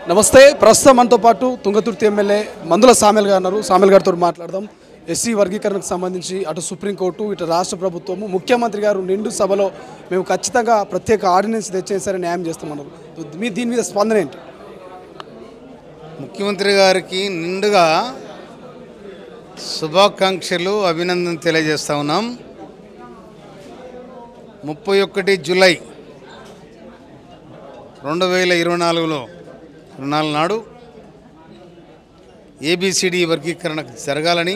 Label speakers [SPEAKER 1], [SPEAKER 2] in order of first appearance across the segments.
[SPEAKER 1] నమస్తే. ప్రస్తుతం మనతో పాటు తుంగతుర్తి ఎమ్మెల్యే మందుల సామెల్ గారు ఉన్నారు. సామెల్ గారితో మాట్లాడదాం. ఎస్సీ వర్గీకరణకు సంబంధించి అటు సుప్రీంకోర్టు ఇటు రాష్ట్ర ప్రభుత్వము ముఖ్యమంత్రి గారు నిండు సభలో మేము ఖచ్చితంగా ప్రత్యేక ఆర్డినెన్స్ తెచ్చేసరి న్యాయం చేస్తామన్నారు. మీ దీని మీద స్పందన ఏంటి?
[SPEAKER 2] ముఖ్యమంత్రి గారికి నిండుగా శుభాకాంక్షలు అభినందన తెలియజేస్తా ఉన్నాం. 31 జూలై 2024 నాడు ఏబిసిడి వర్గీకరణ జరగాలని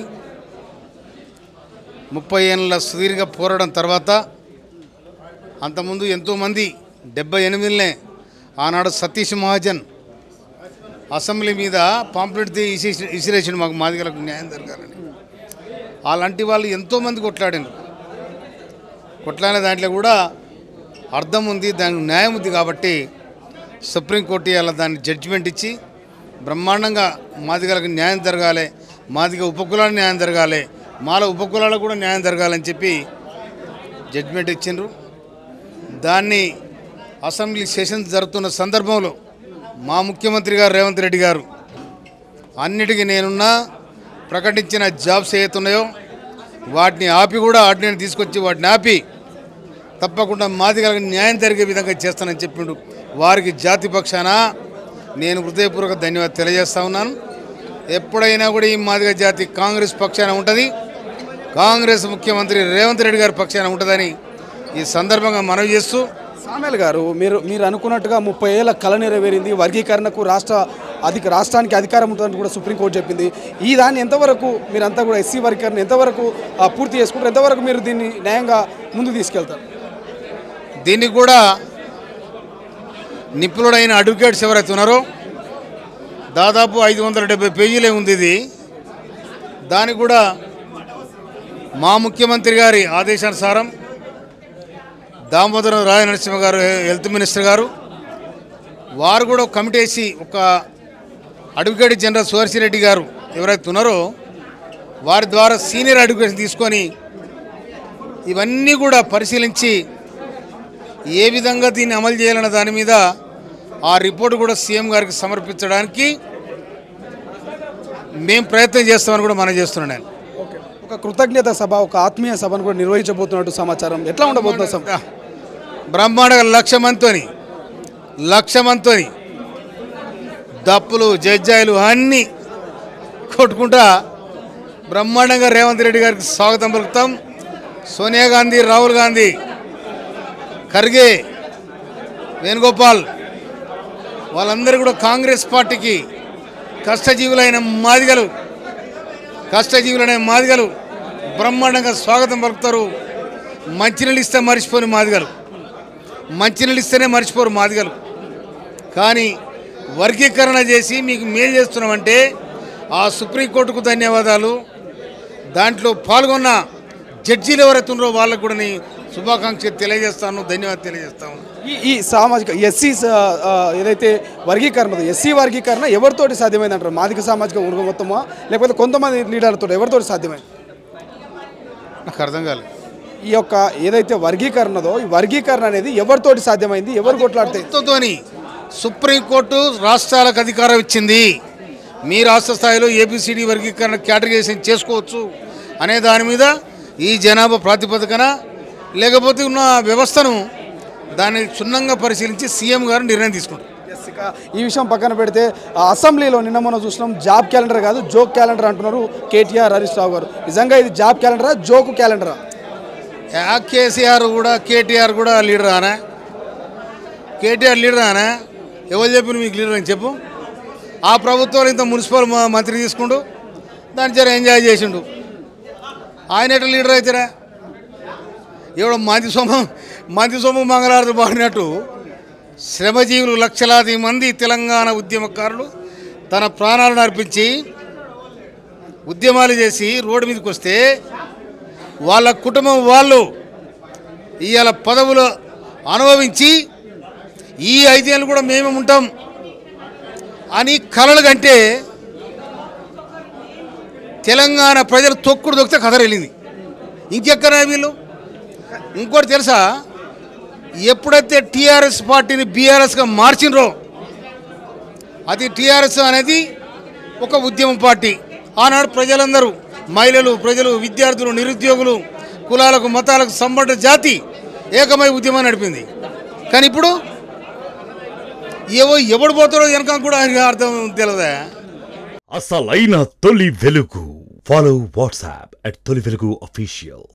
[SPEAKER 2] 30 ఏళ్ళ సుదీర్ఘ పోరాటం తర్వాత అంతకుముందు ఎంతోమంది 78నే ఆనాడు సతీష్ మహాజన్ అసెంబ్లీ మీద పాంప్లెట్ ఇసిరేషన్ మాకు మాదిగలకు న్యాయం జరగాలని. అలాంటి వాళ్ళు ఎంతోమంది కొట్లాడారు. కొట్లాడిన దాంట్లో కూడా అర్థం ఉంది, దానికి న్యాయం ఉంది. కాబట్టి సుప్రీంకోర్టు ఇలా దాన్ని జడ్జిమెంట్ ఇచ్చి బ్రహ్మాండంగా మాదిగలకు న్యాయం జరగాలి, మాదిగ ఉపకులాలకు న్యాయం జరగాలి, మాల ఉపకులాలకు కూడా న్యాయం జరగాలని చెప్పి జడ్జిమెంట్ ఇచ్చిండ్రు. దాన్ని అసెంబ్లీ సెషన్స్ జరుగుతున్న సందర్భంలో మా ముఖ్యమంత్రి గారు రేవంత్ రెడ్డి గారు అన్నిటికీ నేనున్నా ప్రకటించిన జాబ్స్ ఏతున్నాయో వాటిని ఆపి కూడా ఆర్డినెన్స్ తీసుకొచ్చి వాటిని ఆపి తప్పకుండా మాదిగలకు న్యాయం జరిగే విధంగా చేస్తానని చెప్పిండు. వారికి జాతి పక్షాన నేను హృదయపూర్వక ధన్యవాదాలు తెలియజేస్తా ఉన్నాను. ఎప్పుడైనా కూడా ఈ మాదిగ జాతి కాంగ్రెస్ పక్షాన ఉంటుంది, కాంగ్రెస్ ముఖ్యమంత్రి రేవంత్ రెడ్డి గారి పక్షాన ఉంటుందని ఈ సందర్భంగా మనవి చేస్తూ,
[SPEAKER 1] సామెల్ గారు మీరు అనుకున్నట్టుగా 30 ఏళ్ళ కళ నెరవేరింది. వర్గీకరణకు రాష్ట్రానికి అధికారం ఉంటుందని కూడా సుప్రీంకోర్టు చెప్పింది. ఈ దాన్ని ఎంతవరకు మీరంతా కూడా ఎస్సీ వర్గీకరణ ఎంతవరకు పూర్తి చేసుకుంటారు? ఎంతవరకు మీరు దీన్ని న్యాయంగా ముందుకు తీసుకెళ్తారు?
[SPEAKER 2] దీన్ని కూడా నిపుణుడైన అడ్వకేట్స్ ఎవరైతే ఉన్నారో దాదాపు 570 పేజీలే ఉంది ఇది. దానికి కూడా మా ముఖ్యమంత్రి గారి ఆదేశానుసారం దామోదరం రాయ నరసింహ గారు హెల్త్ మినిస్టర్ గారు వారు కూడా కమిటీ వేసి ఒక అడ్వకేట్ జనరల్ సుదర్శిరెడ్డి గారు ఎవరైతే ఉన్నారో వారి ద్వారా సీనియర్ అడ్వకేట్స్ తీసుకొని ఇవన్నీ కూడా పరిశీలించి ఏ విధంగా దీన్ని అమలు చేయాలన్న దాని మీద ఆ రిపోర్ట్ కూడా సీఎం గారికి సమర్పించడానికి మేము ప్రయత్నం చేస్తామని కూడా మనం చేస్తున్నాను. నేను
[SPEAKER 1] ఒక కృతజ్ఞత సభ, ఒక ఆత్మీయ సభను కూడా నిర్వహించబోతున్నట్టు సమాచారం. ఎట్లా ఉండబోతున్న సభ?
[SPEAKER 2] బ్రహ్మాండంగా 1,00,000 మందితోని దప్పులు జడ్జాయిలు అన్నీ కొట్టుకుంటా బ్రహ్మాండంగా రేవంత్ రెడ్డి గారికి స్వాగతం పలుకుతాం. సోనియా గాంధీ, రాహుల్ గాంధీ, ఖర్గే, వేణుగోపాల్ వాళ్ళందరూ కూడా కాంగ్రెస్ పార్టీకి కష్టజీవులైన మాదిగలు బ్రహ్మాండంగా స్వాగతం పలుకుతారు. మంచినీళ్ళు ఇస్తే మర్చిపోని మాదిగలు, మంచినీళ్ళు ఇస్తేనే మర్చిపోరు మాదిగలు. కానీ వర్గీకరణ చేసి మీకు మేలు చేస్తున్నామంటే ఆ సుప్రీంకోర్టుకు ధన్యవాదాలు. దాంట్లో పాల్గొన్న జడ్జీలు ఎవరైతే ఉన్నారో వాళ్ళకు కూడా శుభాకాంక్షలు తెలియజేస్తాను, ధన్యవాదాలు తెలియజేస్తాను.
[SPEAKER 1] ఈ సామాజిక ఎస్సీ ఏదైతే వర్గీకరణ, ఎస్సీ వర్గీకరణ ఎవరితోటి సాధ్యమైంది అంటారు? మాదిక సామాజిక వర్గం మొత్తమా లేకపోతే కొంతమంది లీడర్లతో ఎవరితోటి సాధ్యమైంది?
[SPEAKER 2] నాకు అర్థం కాలేదు.
[SPEAKER 1] ఈ యొక్క ఏదైతే వర్గీకరణదో ఈ వర్గీకరణ అనేది ఎవరితోటి సాధ్యమైంది? ఎవరు కొట్లాడితే?
[SPEAKER 2] సుప్రీంకోర్టు రాష్ట్రాలకు అధికారం ఇచ్చింది. మీ రాష్ట్ర స్థాయిలో ఏబిసిడి వర్గీకరణ కేటగరైజేషన్ చేసుకోవచ్చు అనే దాని మీద ఈ జనాభా ప్రాతిపదికన లేకపోతే ఉన్న వ్యవస్థను దాన్ని క్షుణ్ణంగా పరిశీలించి సీఎం గారు నిర్ణయం తీసుకుంటారు.
[SPEAKER 1] ఈ విషయం పక్కన పెడితే అసెంబ్లీలో నిన్న మనం చూసినాం, జాబ్ క్యాలెండర్ కాదు జోక్ క్యాలెండర్ అంటున్నారు కేటీఆర్, హరీష్ రావు గారు. నిజంగా ఇది జాబ్ క్యాలెండరా జోక్ క్యాలెండరా?
[SPEAKER 2] కేసీఆర్ కూడా కేటీఆర్ కూడా లీడర్ అనా? కేటీఆర్ లీడర్ అనా? ఎవరు చెప్పిన మీకు లీడర్ అని చెప్పు. ఆ ప్రభుత్వాలు ఇంత మున్సిపల్ మంత్రి తీసుకుంటూ దాని జర ఎంజాయ్ చేసిండు. ఆయన ఎట్లా లీడర్ అవుతారా? ఎవడో మంది సొమ్ము మంగళారతి పాడినట్టు శ్రమజీవులు లక్షలాది మంది తెలంగాణ ఉద్యమకారులు తన ప్రాణాలను అర్పించి ఉద్యమాలు చేసి రోడ్డు మీదకి వస్తే వాళ్ళ కుటుంబం వాళ్ళు ఇవాళ పదవులు అనుభవించి ఈ 5 ఏళ్ళు కూడా మేమే ఉంటాం అని కలలు కంటే తెలంగాణ ప్రజలు తొక్కుడు దొక్కితే కదరెళ్ళింది. ఇంకెక్కడా వీళ్ళు? ఇంకోటి తెలుసా, ఎప్పుడైతే టీఆర్ఎస్ పార్టీని బీఆర్ఎస్గా మార్చినరో అది టీఆర్ఎస్ అనేది ఒక ఉద్యమ పార్టీ. ఆనాడు ప్రజలందరూ, మహిళలు, ప్రజలు, విద్యార్థులు, నిరుద్యోగులు, కులాలకు మతాలకు సంబంధ జాతి ఏకమై ఉద్యమం నడిపింది. కానీ ఇప్పుడు ఎవడు పోతాడో వెనక కూడా అర్థం తెలియదా.
[SPEAKER 3] అసలైన తొలి వెలుగు. ఫాలో వాట్సాప్ @తొలి వెలుగు official.